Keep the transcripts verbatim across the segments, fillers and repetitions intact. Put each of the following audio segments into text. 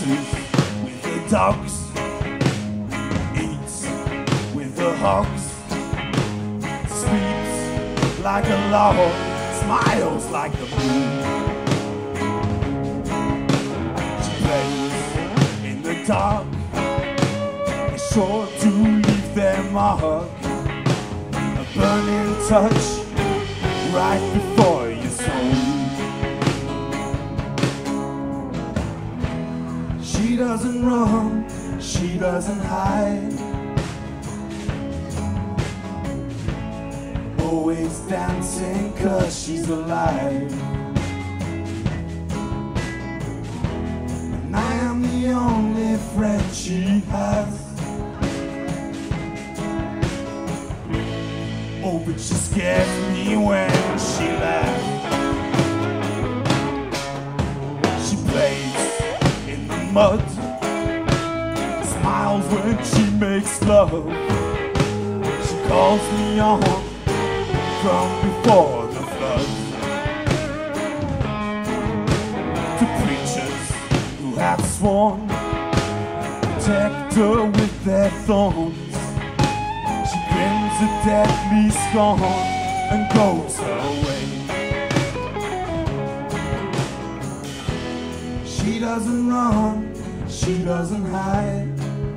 dances with the dogs, eats with the hogs, sleeps like a log, smiles like the moon. She plays in the dark, is sure to leave their mark, a burning touch right before your soul. She doesn't run, she doesn't hide, always dancing 'cause she's alive. And I am the only friend she has. Oh, but she scares me when she laughs. She plays in the mud, smiles when she makes love. She calls me on from before the flood. To preachers who have sworn protect her with their thorns, she grins a deadly scorn and goes her way. She doesn't run, she doesn't hide,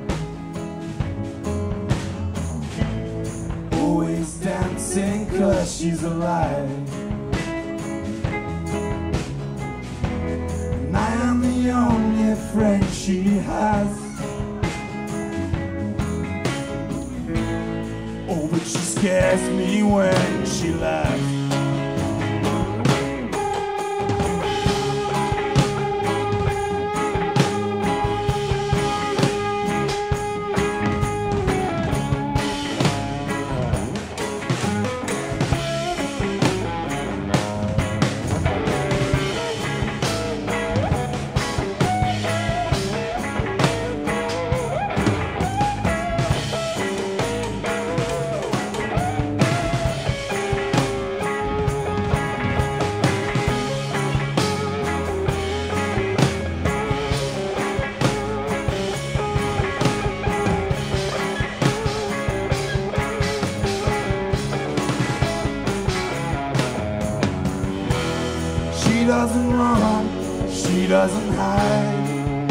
always dancing 'cause she's alive. And I am the only friend she has. Oh, but she scares me when she laughs. She doesn't run, she doesn't hide,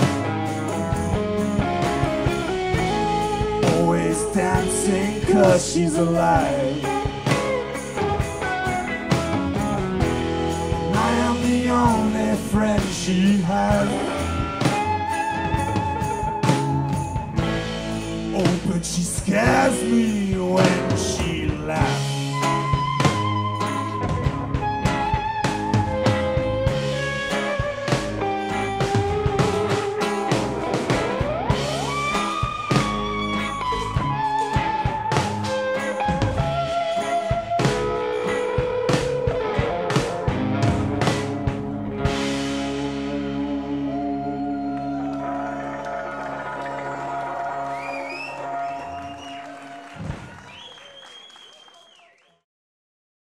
always dancing 'cause she's alive. And I am the only friend she has. Oh, but she scares me when